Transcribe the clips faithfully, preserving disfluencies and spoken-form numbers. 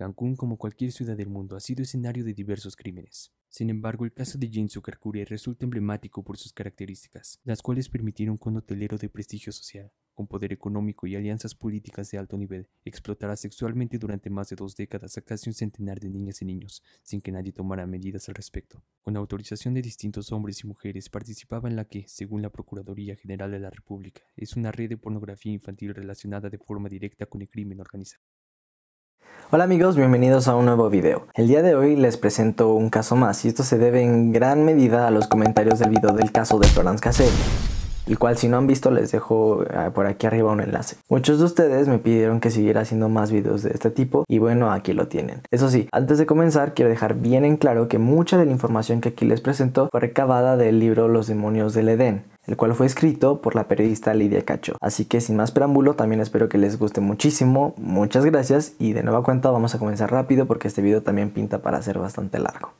Cancún, como cualquier ciudad del mundo, ha sido escenario de diversos crímenes. Sin embargo, el caso de Jane Succar-Kuri resulta emblemático por sus características, las cuales permitieron que un hotelero de prestigio social, con poder económico y alianzas políticas de alto nivel, explotara sexualmente durante más de dos décadas a casi un centenar de niñas y niños, sin que nadie tomara medidas al respecto. Con autorización de distintos hombres y mujeres, participaba en la que, según la Procuraduría General de la República, es una red de pornografía infantil relacionada de forma directa con el crimen organizado. Hola amigos, bienvenidos a un nuevo video. El día de hoy les presento un caso más y esto se debe en gran medida a los comentarios del video del caso de Florence Cassel, el cual si no han visto les dejo por aquí arriba un enlace. Muchos de ustedes me pidieron que siguiera haciendo más videos de este tipo y bueno, aquí lo tienen. Eso sí, antes de comenzar quiero dejar bien en claro que mucha de la información que aquí les presento fue recabada del libro Los demonios del Edén, el cual fue escrito por la periodista Lidia Cacho. Así que sin más preámbulo, también espero que les guste muchísimo. Muchas gracias y de nueva cuenta vamos a comenzar rápido porque este video también pinta para ser bastante largo.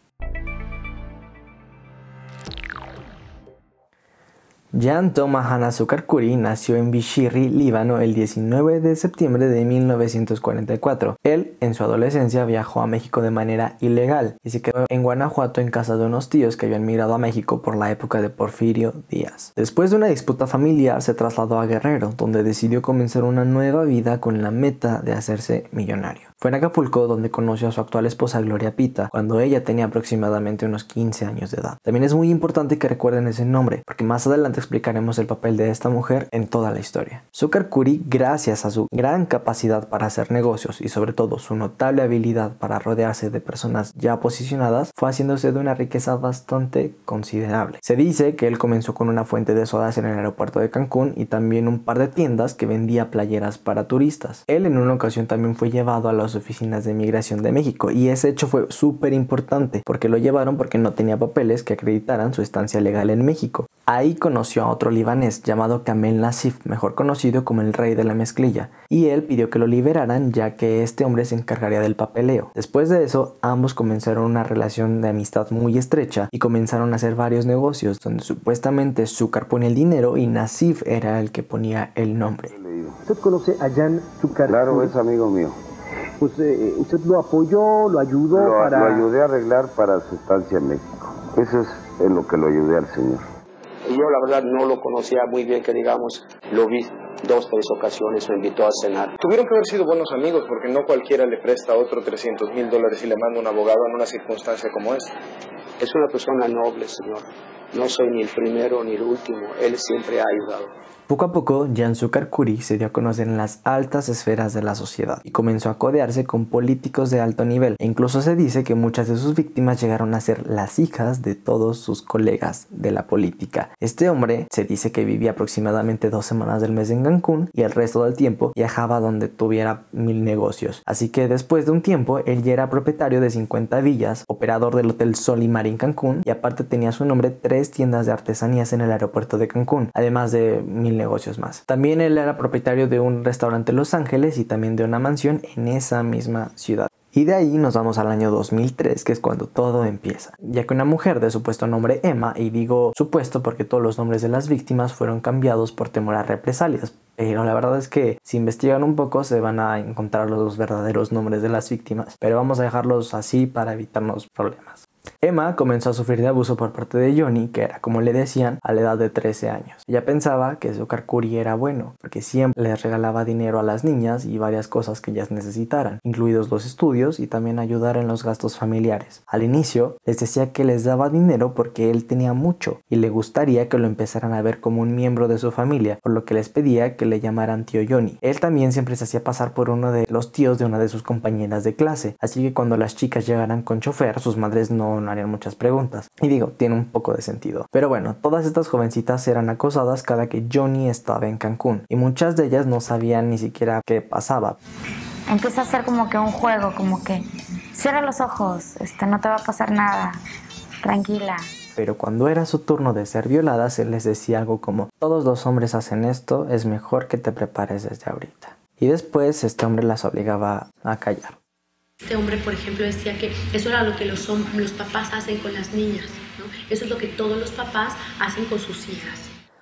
Jan Thomas Hannah Succar-Kuri nació en Bishri, Líbano, el diecinueve de septiembre de mil novecientos cuarenta y cuatro. Él, en su adolescencia, viajó a México de manera ilegal y se quedó en Guanajuato en casa de unos tíos que habían migrado a México por la época de Porfirio Díaz. Después de una disputa familiar, se trasladó a Guerrero, donde decidió comenzar una nueva vida con la meta de hacerse millonario. Fue en Acapulco donde conoció a su actual esposa Gloria Pita, cuando ella tenía aproximadamente unos quince años de edad. También es muy importante que recuerden ese nombre, porque más adelante explicaremos el papel de esta mujer en toda la historia. Succar-Kuri, gracias a su gran capacidad para hacer negocios y sobre todo su notable habilidad para rodearse de personas ya posicionadas, fue haciéndose de una riqueza bastante considerable. Se dice que él comenzó con una fuente de sodas en el aeropuerto de Cancún y también un par de tiendas que vendía playeras para turistas. Él en una ocasión también fue llevado a las oficinas de migración de México y ese hecho fue súper importante porque lo llevaron porque no tenía papeles que acreditaran su estancia legal en México. Ahí conoció a otro libanés llamado Kamel Nassif, mejor conocido como el rey de la mezclilla, y él pidió que lo liberaran ya que este hombre se encargaría del papeleo. Después de eso, ambos comenzaron una relación de amistad muy estrecha y comenzaron a hacer varios negocios donde supuestamente Succar ponía el dinero y Nassif era el que ponía el nombre. ¿Usted conoce a Jan Succar-Kuri? Claro, es amigo mío. Pues eh, usted lo apoyó, lo ayudó lo, para... Lo ayudé a arreglar para su estancia en México. Eso es en lo que lo ayudé al señor. Y yo la verdad no lo conocía muy bien, que digamos, lo vi dos, tres ocasiones, me invitó a cenar. Tuvieron que haber sido buenos amigos porque no cualquiera le presta a otro trescientos mil dólares y le manda un abogado en una circunstancia como esta. Es una persona noble, señor. No soy ni el primero ni el último, él siempre ha ayudado. Poco a poco, Jan Succar-Kuri se dio a conocer en las altas esferas de la sociedad y comenzó a codearse con políticos de alto nivel, e incluso se dice que muchas de sus víctimas llegaron a ser las hijas de todos sus colegas de la política. Este hombre se dice que vivía aproximadamente dos semanas del mes en Cancún y el resto del tiempo viajaba donde tuviera mil negocios. Así que después de un tiempo, él ya era propietario de cincuenta villas, operador del Hotel Sol y Mar en Cancún y aparte tenía a su nombre tres tiendas de artesanías en el aeropuerto de Cancún, además de mil negocios más. También él era propietario de un restaurante en Los Ángeles y también de una mansión en esa misma ciudad. Y de ahí nos vamos al año dos mil tres, que es cuando todo empieza, ya que una mujer de supuesto nombre Emma, y digo supuesto porque todos los nombres de las víctimas fueron cambiados por temor a represalias, pero la verdad es que si investigan un poco se van a encontrar los verdaderos nombres de las víctimas, pero vamos a dejarlos así para evitarnos problemas. Emma comenzó a sufrir de abuso por parte de Johnny, que era como le decían, a la edad de trece años. Ella pensaba que Succar-Kuri era bueno, porque siempre les regalaba dinero a las niñas y varias cosas que ellas necesitaran, incluidos los estudios y también ayudar en los gastos familiares. Al inicio, les decía que les daba dinero porque él tenía mucho y le gustaría que lo empezaran a ver como un miembro de su familia, por lo que les pedía que le llamaran tío Johnny. Él también siempre se hacía pasar por uno de los tíos de una de sus compañeras de clase, así que cuando las chicas llegaran con chofer, sus madres no no harían muchas preguntas. Y digo, tiene un poco de sentido. Pero bueno, todas estas jovencitas eran acosadas cada que Johnny estaba en Cancún y muchas de ellas no sabían ni siquiera qué pasaba. Empieza a ser como que un juego, como que cierra los ojos, este, no te va a pasar nada, tranquila. Pero cuando era su turno de ser violadas, él les decía algo como: todos los hombres hacen esto, es mejor que te prepares desde ahorita. Y después este hombre las obligaba a callar. Este hombre, por ejemplo, decía que eso era lo que los, los papás hacen con las niñas, ¿no? Eso es lo que todos los papás hacen con sus hijas.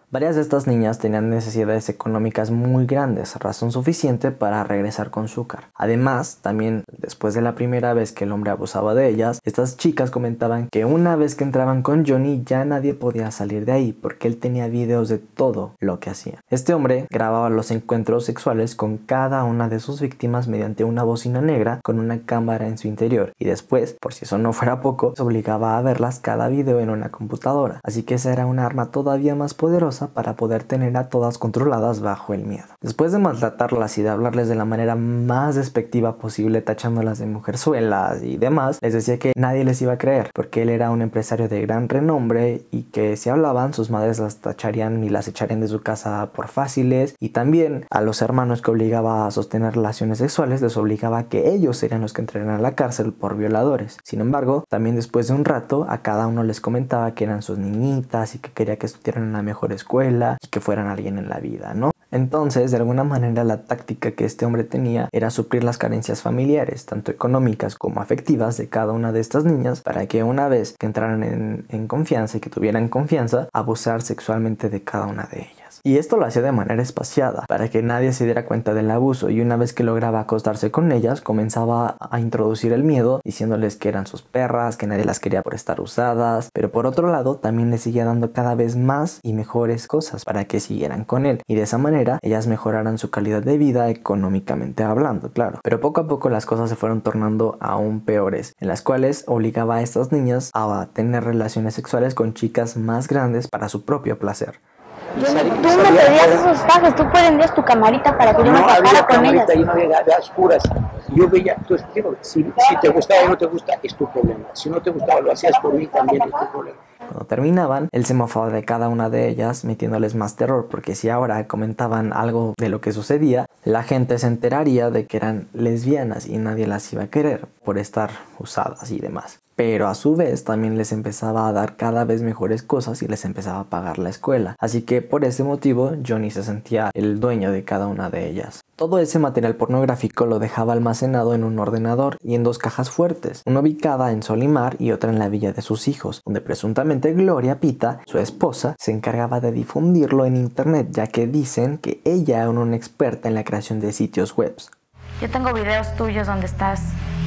Varias de estas niñas tenían necesidades económicas muy grandes, razón suficiente para regresar con Zucker. Además, también después de la primera vez que el hombre abusaba de ellas, estas chicas comentaban que una vez que entraban con Johnny ya nadie podía salir de ahí porque él tenía videos de todo lo que hacía. Este hombre grababa los encuentros sexuales con cada una de sus víctimas mediante una bocina negra con una cámara en su interior y después, por si eso no fuera poco, se obligaba a verlas cada video en una computadora. Así que esa era una arma todavía más poderosa para poder tener a todas controladas bajo el miedo. Después de maltratarlas y de hablarles de la manera más despectiva posible, tachándolas de mujerzuelas y demás, les decía que nadie les iba a creer porque él era un empresario de gran renombre y que si hablaban sus madres las tacharían y las echarían de su casa por fáciles, y también a los hermanos que obligaba a sostener relaciones sexuales les obligaba a que ellos serían los que entrarían a la cárcel por violadores. Sin embargo, también después de un rato a cada uno les comentaba que eran sus niñitas y que quería que estuvieran en una mejor escuela y que fueran alguien en la vida, ¿no? Entonces, de alguna manera, la táctica que este hombre tenía era suplir las carencias familiares, tanto económicas como afectivas, de cada una de estas niñas, para que una vez que entraran en, en confianza y que tuvieran confianza, abusar sexualmente de cada una de ellas. Y esto lo hacía de manera espaciada, para que nadie se diera cuenta del abuso, y una vez que lograba acostarse con ellas, comenzaba a introducir el miedo, diciéndoles que eran sus perras, que nadie las quería por estar usadas, pero por otro lado, también les seguía dando cada vez más y mejores cosas para que siguieran con él, y de esa manera ellas mejoraran su calidad de vida económicamente hablando, claro. Pero poco a poco las cosas se fueron tornando aún peores, en las cuales obligaba a estas niñas a tener relaciones sexuales con chicas más grandes para su propio placer. Tú me pedías esos pasos, tú prendías tu camarita para que yo me tocara con ellas. No, no había a oscuras. Yo veía, tú, si, si te gustaba o no te gusta, es tu problema. Si no te gustaba, lo hacías por mí, también es tu problema. Cuando terminaban, él se mofaba de cada una de ellas, metiéndoles más terror, porque si ahora comentaban algo de lo que sucedía, la gente se enteraría de que eran lesbianas y nadie las iba a querer por estar usadas y demás. Pero a su vez también les empezaba a dar cada vez mejores cosas y les empezaba a pagar la escuela. Así que por ese motivo Johnny se sentía el dueño de cada una de ellas. Todo ese material pornográfico lo dejaba almacenado en un ordenador y en dos cajas fuertes, una ubicada en Solimar y otra en la villa de sus hijos, donde presuntamente Gloria Pita, su esposa, se encargaba de difundirlo en internet, ya que dicen que ella era una experta en la creación de sitios web. Yo tengo videos tuyos donde estás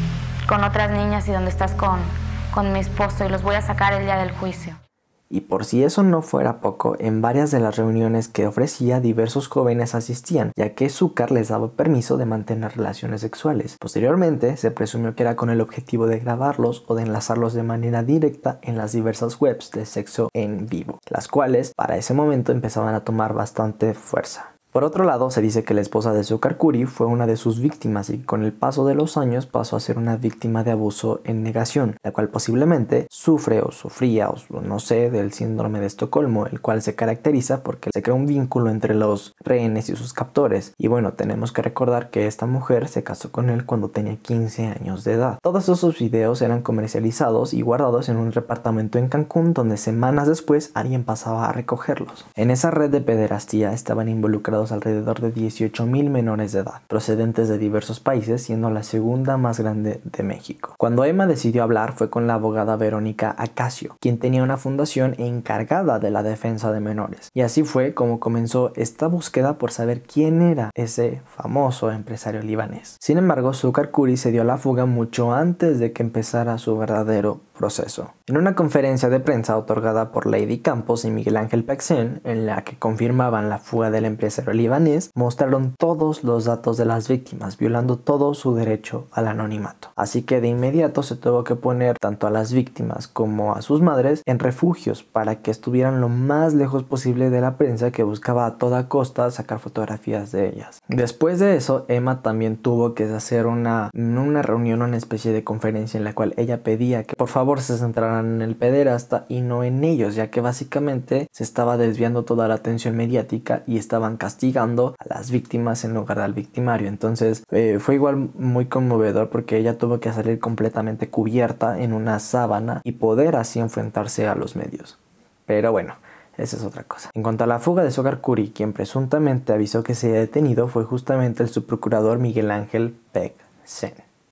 con otras niñas y donde estás con, con mi esposo, y los voy a sacar el día del juicio. Y por si eso no fuera poco, en varias de las reuniones que ofrecía, diversos jóvenes asistían, ya que Zucker les daba permiso de mantener relaciones sexuales. Posteriormente, se presumió que era con el objetivo de grabarlos o de enlazarlos de manera directa en las diversas webs de sexo en vivo, las cuales para ese momento empezaban a tomar bastante fuerza. Por otro lado, se dice que la esposa de Zucker Curry fue una de sus víctimas y que con el paso de los años pasó a ser una víctima de abuso en negación, la cual posiblemente sufre o sufría o no sé del síndrome de Estocolmo, el cual se caracteriza porque se crea un vínculo entre los rehenes y sus captores. Y bueno, tenemos que recordar que esta mujer se casó con él cuando tenía quince años de edad. Todos esos videos eran comercializados y guardados en un departamento en Cancún, donde semanas después alguien pasaba a recogerlos. En esa red de pederastía estaban involucrados alrededor de dieciocho mil menores de edad, procedentes de diversos países, siendo la segunda más grande de México. Cuando Emma decidió hablar fue con la abogada Verónica Acacio, quien tenía una fundación encargada de la defensa de menores. Y así fue como comenzó esta búsqueda por saber quién era ese famoso empresario libanés. Sin embargo, Zucker Curry se dio a la fuga mucho antes de que empezara su verdadero proceso. En una conferencia de prensa otorgada por Lady Campos y Miguel Ángel Pexén, en la que confirmaban la fuga del empresario libanés, mostraron todos los datos de las víctimas, violando todo su derecho al anonimato. Así que de inmediato se tuvo que poner tanto a las víctimas como a sus madres en refugios para que estuvieran lo más lejos posible de la prensa, que buscaba a toda costa sacar fotografías de ellas. Después de eso, Emma también tuvo que hacer una, una reunión, una especie de conferencia en la cual ella pedía que por favor se centraran en el pederasta y no en ellos, ya que básicamente se estaba desviando toda la atención mediática y estaban castigando a las víctimas en lugar del victimario. Entonces eh, fue igual muy conmovedor porque ella tuvo que salir completamente cubierta en una sábana y poder así enfrentarse a los medios. Pero bueno, esa es otra cosa. En cuanto a la fuga de Zucker Curry, quien presuntamente avisó que se había detenido fue justamente el subprocurador Miguel Ángel Pexén.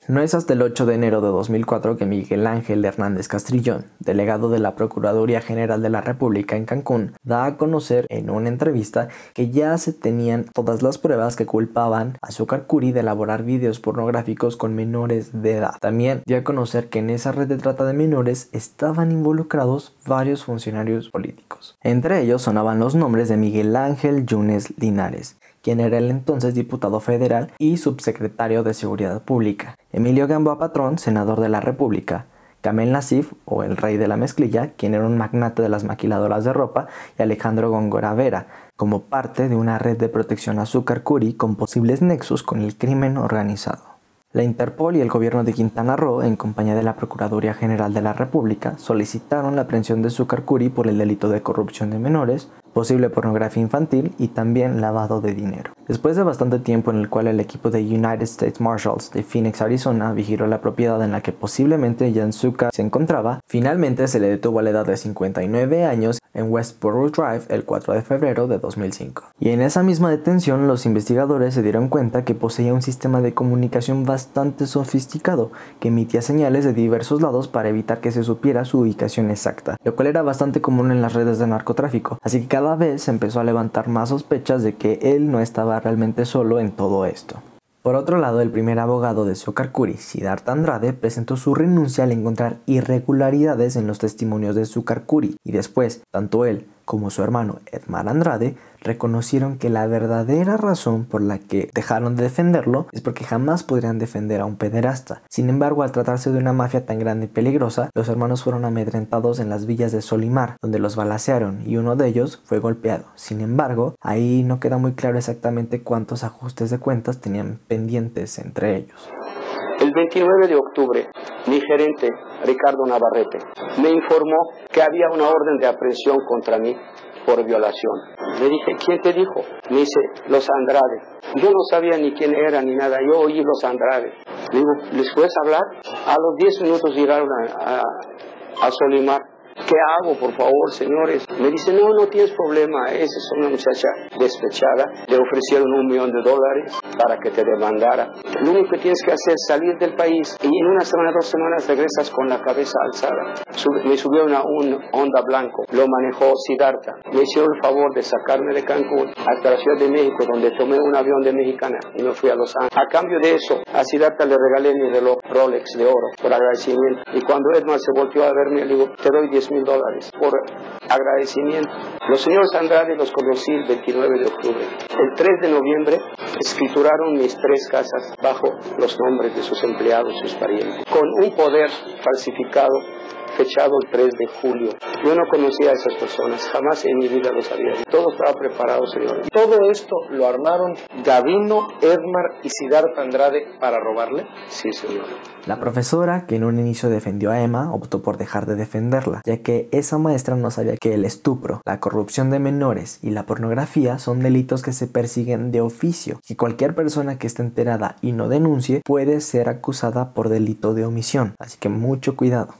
No es hasta el ocho de enero de dos mil cuatro que Miguel Ángel Hernández Castrillón, delegado de la Procuraduría General de la República en Cancún, da a conocer en una entrevista que ya se tenían todas las pruebas que culpaban a Azúcar Curi de elaborar videos pornográficos con menores de edad. También dio a conocer que en esa red de trata de menores estaban involucrados varios funcionarios políticos. Entre ellos sonaban los nombres de Miguel Ángel Yunes Linares, quien era el entonces diputado federal y subsecretario de Seguridad Pública, Emilio Gamboa Patrón, senador de la República, Kamel Nasif, o el rey de la mezclilla, quien era un magnate de las maquiladoras de ropa, y Alejandro Góngora Vera, como parte de una red de protección a Azúcar Curi con posibles nexos con el crimen organizado. La Interpol y el gobierno de Quintana Roo, en compañía de la Procuraduría General de la República, solicitaron la aprehensión de Azúcar Curi por el delito de corrupción de menores, posible pornografía infantil y también lavado de dinero. Después de bastante tiempo en el cual el equipo de United States Marshals de Phoenix, Arizona, vigiló la propiedad en la que posiblemente Jan Zucker se encontraba, finalmente se le detuvo a la edad de cincuenta y nueve años en Westboro Drive el cuatro de febrero de dos mil cinco. Y en esa misma detención, los investigadores se dieron cuenta que poseía un sistema de comunicación bastante sofisticado que emitía señales de diversos lados para evitar que se supiera su ubicación exacta, lo cual era bastante común en las redes de narcotráfico, así que cada vez se empezó a levantar más sospechas de que él no estaba realmente solo en todo esto. Por otro lado, el primer abogado de Azúcar Curi, Siddhartha Andrade, presentó su renuncia al encontrar irregularidades en los testimonios de Azúcar Curi, y después, tanto él como su hermano Edmar Andrade reconocieron que la verdadera razón por la que dejaron de defenderlo es porque jamás podrían defender a un pederasta. Sin embargo, al tratarse de una mafia tan grande y peligrosa, los hermanos fueron amedrentados en las villas de Solimar, donde los balacearon y uno de ellos fue golpeado. Sin embargo, ahí no queda muy claro exactamente cuántos ajustes de cuentas tenían pendientes entre ellos. El veintinueve de octubre, mi gerente, Ricardo Navarrete, me informó que había una orden de aprehensión contra mí por violación. Le dije, ¿quién te dijo? Me dice, los Andrade. Yo no sabía ni quién era ni nada, yo oí los Andrade. Le digo, ¿les puedes hablar? A los diez minutos llegaron a, a, a Solimar. ¿Qué hago, por favor, señores? Me dice, no, no tienes problema, esa es una muchacha despechada. Le ofrecieron un millón de dólares para que te demandara. Lo único que tienes que hacer es salir del país y en una semana, dos semanas regresas con la cabeza alzada. Sub- me subieron a un Honda blanco, lo manejó Siddhartha. Me hicieron el favor de sacarme de Cancún hasta la Ciudad de México, donde tomé un avión de Mexicana y me fui a Los Ángeles. A cambio de eso, a Siddhartha le regalé mi reloj Rolex de oro por agradecimiento. Y cuando Edmar se volteó a verme, le digo, te doy diez mil dólares por agradecimiento. Los señores Andrade los conocí el veintinueve de octubre. El tres de noviembre escrituraron mis tres casas bajo los nombres de sus empleados, sus parientes, con un poder falsificado fechado el tres de julio. Yo no conocía a esas personas, jamás en mi vida los había visto. Todo estaba preparado, señor. ¿Todo esto lo armaron Gavino, Edmar y Siddhartha Andrade para robarle? Sí, señor. La profesora, que en un inicio defendió a Emma, optó por dejar de defenderla, ya que esa maestra no sabía que el estupro, la corrupción de menores y la pornografía son delitos que se persiguen de oficio, y cualquier persona que esté enterada y no denuncie puede ser acusada por delito de omisión, así que mucho cuidado.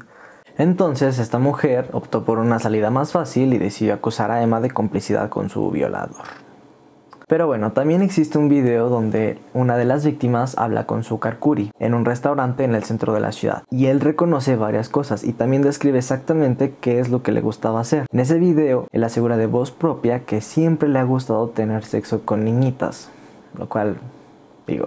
Entonces esta mujer optó por una salida más fácil y decidió acusar a Emma de complicidad con su violador. Pero bueno, también existe un video donde una de las víctimas habla con Azúcar Curi en un restaurante en el centro de la ciudad, y él reconoce varias cosas y también describe exactamente qué es lo que le gustaba hacer. En ese video él asegura de voz propia que siempre le ha gustado tener sexo con niñitas, lo cual, digo...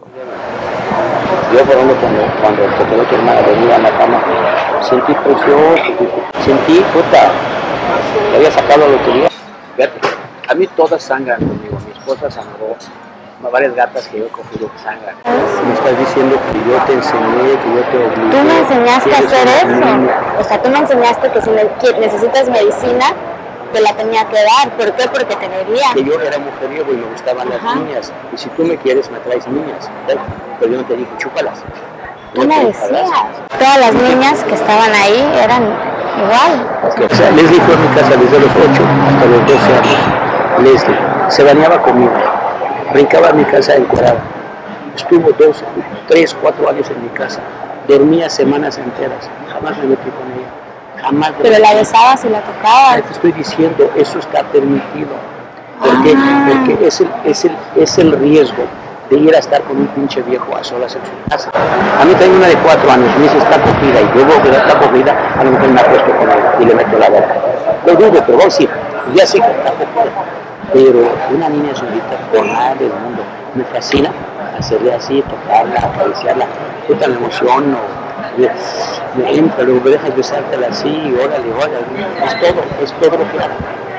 Yo, por ejemplo, cuando, cuando te quedó tu hermana dormida en la cama, sentí precioso, sentí, puta, le había sacado la lotería. Fíjate, a mí todas sangran conmigo, mi esposa sangró, varias gatas que yo he cogido que sangran. Me estás diciendo que yo te enseñé, que yo te obligué. Tú me enseñaste a hacer eso. O sea, tú me enseñaste que si necesitas medicina, te la tenía que dar. ¿Por qué? Porque te debía. Que yo era mujeriego y me gustaban Ajá. las niñas. Y si tú me quieres, me traes niñas. ¿Ves? Pero yo no te dije, chúpalas. No tú me decías. Todas las niñas que estaban ahí eran igual. Okay. O sea, Leslie fue a mi casa desde los ocho hasta los doce años. Leslie se bañaba conmigo. Brincaba a mi casa encuadrada. Estuvo dos, tres, cuatro años en mi casa. Dormía semanas enteras. Jamás me metí con ella. Jamás. Pero la besabas y la tocabas. Te estoy diciendo, eso está permitido. Porque, ah. porque es, el, es, el, es el riesgo de ir a estar con un pinche viejo a solas en su casa. A mí tengo una de cuatro años, me dice está cogida y yo veo que está cogida, a lo mejor me apuesto con él y le meto la boca. Lo dudo, pero vos sí, ya sé que está cogida. Pero una niña solita, con nada del mundo, me fascina hacerle así, tocarla, acariciarla, yo tan emociono, me, me entra, luego me dejas besártela así, órale, órale, es todo, es todo lo que hago.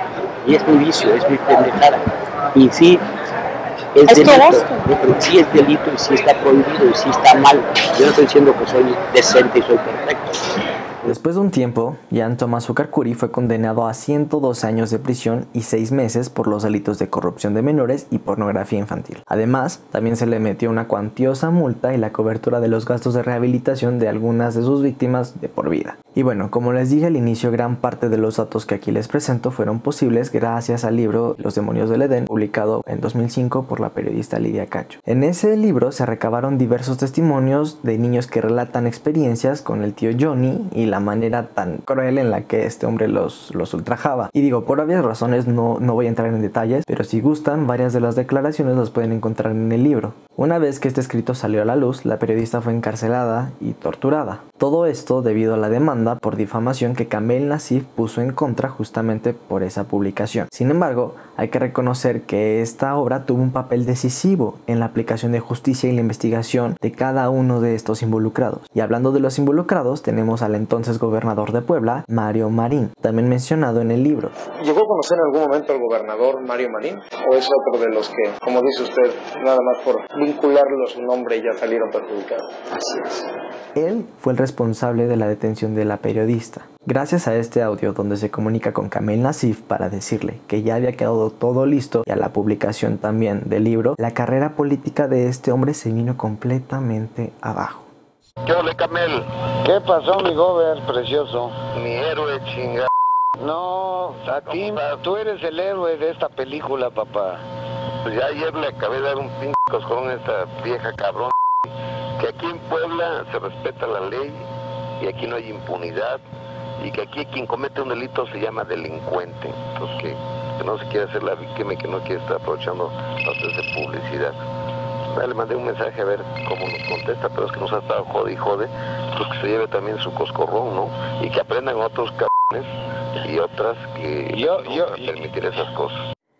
Y es mi vicio, es mi pendejada. Y sí, es, es delito, pero sí es delito y sí está prohibido y sí está mal. Yo no estoy diciendo que soy decente y soy perfecto. Después de un tiempo, Jan Tomaso Carcuri fue condenado a ciento dos años de prisión y seis meses por los delitos de corrupción de menores y pornografía infantil. Además, también se le metió una cuantiosa multa y la cobertura de los gastos de rehabilitación de algunas de sus víctimas de por vida. Y bueno, como les dije al inicio, gran parte de los datos que aquí les presento fueron posibles gracias al libro Los demonios del Edén, publicado en dos mil cinco por la periodista Lidia Cacho. En ese libro se recabaron diversos testimonios de niños que relatan experiencias con el tío Johnny y la manera tan cruel en la que este hombre los, los ultrajaba. Y digo, por obvias razones no, no voy a entrar en detalles, pero si gustan, varias de las declaraciones las pueden encontrar en el libro. Una vez que este escrito salió a la luz, la periodista fue encarcelada y torturada. Todo esto debido a la demanda por difamación que Kamel Nassif puso en contra justamente por esa publicación. Sin embargo, hay que reconocer que esta obra tuvo un papel decisivo en la aplicación de justicia y la investigación de cada uno de estos involucrados. Y hablando de los involucrados, tenemos al entonces gobernador de Puebla, Mario Marín, también mencionado en el libro. ¿Llegó a conocer en algún momento al gobernador Mario Marín? ¿O es otro de los que, como dice usted, nada más por vincularlo a su nombre ya salieron perjudicados? Así es. Él fue el responsable de la detención de la periodista. Gracias a este audio donde se comunica con Kamel Nassif para decirle que ya había quedado todo listo y a la publicación también del libro, la carrera política de este hombre se vino completamente abajo. ¿Qué ole, Kamel? ¿Qué pasó, mi gober precioso? Mi héroe chingado. No, a ti, tú eres el héroe de esta película, papá. Pues ya ayer le acabé de dar un pinche coscorrón a esta vieja cabrón. Que aquí en Puebla se respeta la ley y aquí no hay impunidad y que aquí quien comete un delito se llama delincuente. Entonces que, que no se quiere hacer la víctima y que no quiere estar aprovechando a ustedes de publicidad. Le mandé un mensaje a ver cómo nos contesta, pero es que nos ha estado jode y jode, pues que se lleve también su coscorrón, ¿no? Y que aprendan otros cabrones y otras que yo, no yo, van a permitir yo. esas cosas.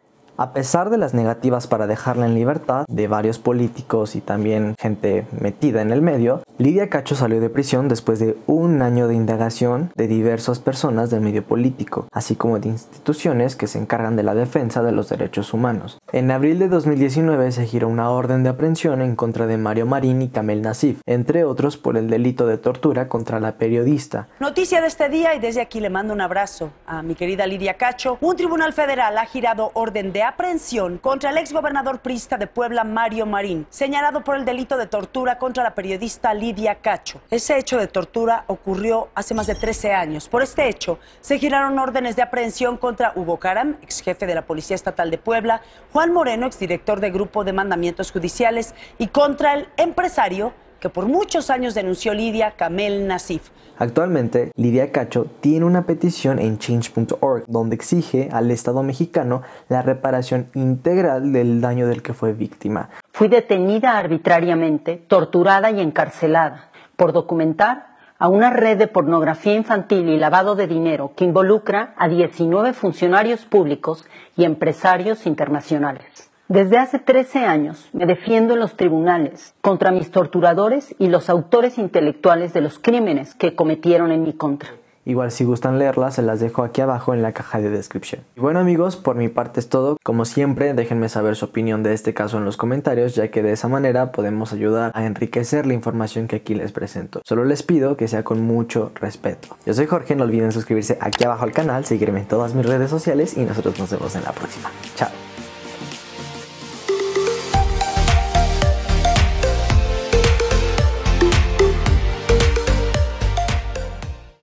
A pesar de las negativas para dejarla en libertad de varios políticos y también gente metida en el medio, Lidia Cacho salió de prisión después de un año de indagación de diversas personas del medio político, así como de instituciones que se encargan de la defensa de los derechos humanos. En abril de dos mil diecinueve se giró una orden de aprehensión en contra de Mario Marín y Kamel Nassif, entre otros por el delito de tortura contra la periodista. Noticia de este día y desde aquí le mando un abrazo a mi querida Lidia Cacho. Un tribunal federal ha girado orden de aprehensión contra el exgobernador priista de Puebla, Mario Marín, señalado por el delito de tortura contra la periodista Lidia Cacho. Ese hecho de tortura ocurrió hace más de trece años. Por este hecho, se giraron órdenes de aprehensión contra Hugo Caram, ex jefe de la Policía Estatal de Puebla, Juan Moreno, exdirector de Grupo de Mandamientos Judiciales, y contra el empresario que por muchos años denunció Lidia, Kamel Nassif. Actualmente, Lidia Cacho tiene una petición en change punto org donde exige al Estado mexicano la reparación integral del daño del que fue víctima. Fui detenida arbitrariamente, torturada y encarcelada por documentar a una red de pornografía infantil y lavado de dinero que involucra a diecinueve funcionarios públicos y empresarios internacionales. Desde hace trece años me defiendo en los tribunales contra mis torturadores y los autores intelectuales de los crímenes que cometieron en mi contra. Igual si gustan leerlas, se las dejo aquí abajo en la caja de descripción. Y bueno amigos, por mi parte es todo. Como siempre, déjenme saber su opinión de este caso en los comentarios, ya que de esa manera podemos ayudar a enriquecer la información que aquí les presento. Solo les pido que sea con mucho respeto. Yo soy Jorge, no olviden suscribirse aquí abajo al canal, seguirme en todas mis redes sociales y nosotros nos vemos en la próxima. Chao.